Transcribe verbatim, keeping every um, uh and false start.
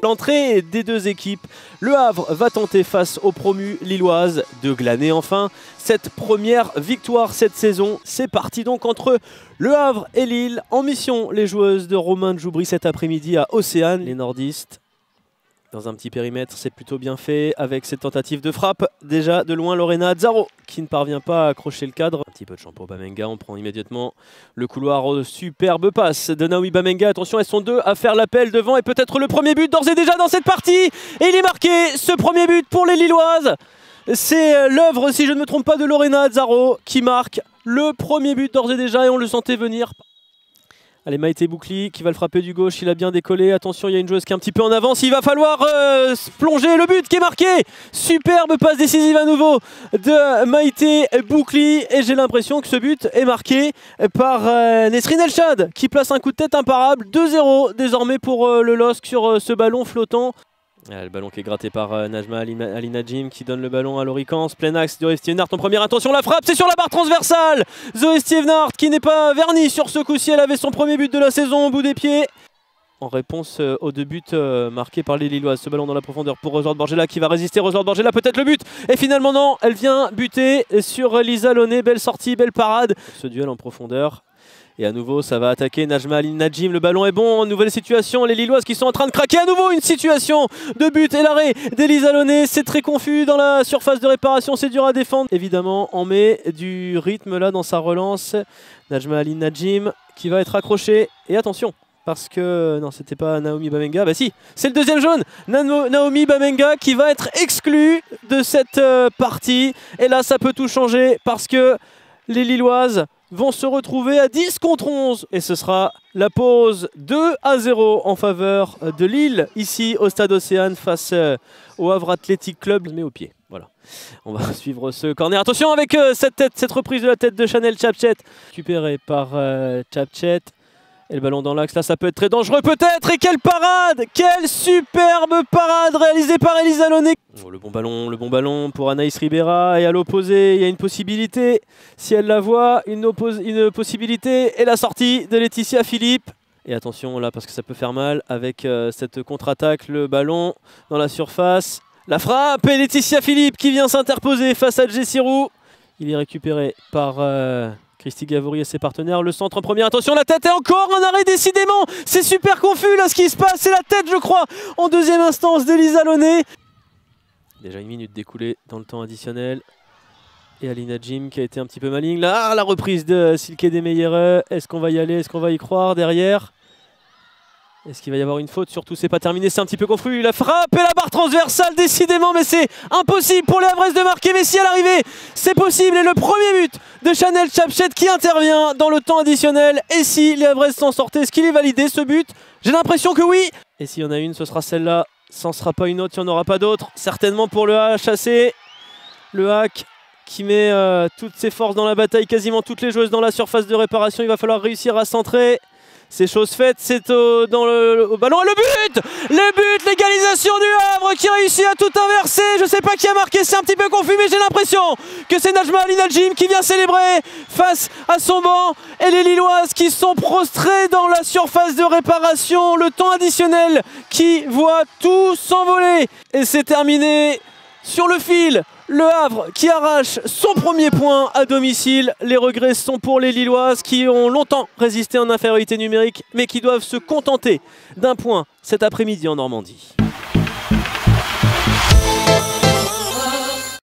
l'entrée des deux équipes. Le Havre va tenter face aux promus lilloises de glaner enfin cette première victoire cette saison. C'est parti donc entre le Havre et Lille. En mission, les joueuses de Romain Djoubri cet après-midi à Océane. Les nordistes dans un petit périmètre, c'est plutôt bien fait avec cette tentative de frappe. Déjà de loin, Lorena Azzaro qui ne parvient pas à accrocher le cadre. Un petit peu de champ pour Bamenga, on prend immédiatement le couloir. Superbe passe de Naomi Bamenga. Attention, elles sont deux à faire l'appel devant et peut-être le premier but d'ores et déjà dans cette partie. Et il est marqué, ce premier but pour les Lilloises. C'est l'œuvre, si je ne me trompe pas, de Lorena Azzaro qui marque le premier but d'ores et déjà et on le sentait venir. Allez, Maïté Boukli qui va le frapper du gauche, il a bien décollé. Attention, il y a une joueuse qui est un petit peu en avance. Il va falloir euh, plonger le but qui est marqué. Superbe passe décisive à nouveau de Maïté Boukli. Et j'ai l'impression que ce but est marqué par euh, Nesrine Elchad qui place un coup de tête imparable. deux zéro désormais pour euh, le L O S C sur euh, ce ballon flottant. Ah, le ballon qui est gratté par euh, Najma Ali Najim qui donne le ballon à Loricans. Plein axe, Zoé Stievenard en première intention. La frappe, c'est sur la barre transversale. Zoé Stievenard qui n'est pas vernie sur ce coup-ci. Elle avait son premier but de la saison au bout des pieds. En réponse euh, aux deux buts euh, marqués par les Lilloises. Ce ballon dans la profondeur pour Roselord Borgella qui va résister. Roselord Borgella, peut-être le but. Et finalement non, elle vient buter sur Lisa Launay. Belle sortie, belle parade. Ce duel en profondeur. Et à nouveau, ça va attaquer Najma Ali Najim. Le ballon est bon. Nouvelle situation. Les Lilloises qui sont en train de craquer. À nouveau, une situation de but. Et l'arrêt d'Elisa Launay. C'est très confus dans la surface de réparation. C'est dur à défendre. Évidemment, on met du rythme là dans sa relance. Najma Ali Najim qui va être accroché. Et attention, parce que non, c'était pas Naomi Bamenga. Bah si, c'est le deuxième jaune. Naomi Bamenga qui va être exclue de cette euh, partie. Et là, ça peut tout changer parce que les Lilloises vont se retrouver à dix contre onze. Et ce sera la pause deux à zéro en faveur de Lille, ici au Stade Océane face au Havre Athletic Club. Mais au pied, voilà. On va suivre ce corner. Attention avec euh, cette tête, cette reprise de la tête de Chanel Chapchet. Récupérée par euh, Chapchet. Et le ballon dans l'axe, là ça peut être très dangereux peut-être. Et quelle parade! Quelle superbe parade réalisée par Elisa Launay. Oh, le bon ballon, le bon ballon pour Anaïs Ribera. Et à l'opposé, il y a une possibilité. Si elle la voit, une, une possibilité. Et la sortie de Laetitia Philippe. Et attention là parce que ça peut faire mal avec euh, cette contre-attaque. Le ballon dans la surface. La frappe et Laetitia Philippe qui vient s'interposer face à Jessie Roux. Il est récupéré par... Euh Christy Gavouri et ses partenaires, le centre en première, attention la tête et encore un arrêt décidément, c'est super confus là ce qui se passe, c'est la tête je crois en deuxième instance d'Elisa Launay. Déjà une minute découlée dans le temps additionnel et Alina Jim qui a été un petit peu maligne, là la reprise de Silke Demeyere, est-ce qu'on va y aller, est-ce qu'on va y croire derrière? Est-ce qu'il va y avoir une faute? Surtout c'est pas terminé, c'est un petit peu confus, la frappe et la barre transversale décidément, mais c'est impossible pour les Havrais de marquer, mais si à l'arrivée c'est possible et le premier but de Chanel Chapchet qui intervient dans le temps additionnel. Et si les Havrais s'en sortaient, est-ce qu'il est validé ce but? J'ai l'impression que oui. Et s'il y en a une, ce sera celle-là, ça ne sera pas une autre, il n'y en aura pas d'autre, certainement pour le H A C. Le hack qui met euh, toutes ses forces dans la bataille, quasiment toutes les joueuses dans la surface de réparation, il va falloir réussir à centrer. C'est chose faite, c'est au, dans le, au ballon. Le but! Le but, l'égalisation du Havre qui réussit à tout inverser. Je ne sais pas qui a marqué, c'est un petit peu confus, mais j'ai l'impression que c'est Najma Ali Najim qui vient célébrer face à son banc. Et les Lilloises qui sont prostrées dans la surface de réparation. Le temps additionnel qui voit tout s'envoler. Et c'est terminé sur le fil. Le Havre qui arrache son premier point à domicile. Les regrets sont pour les Lilloises qui ont longtemps résisté en infériorité numérique mais qui doivent se contenter d'un point cet après-midi en Normandie.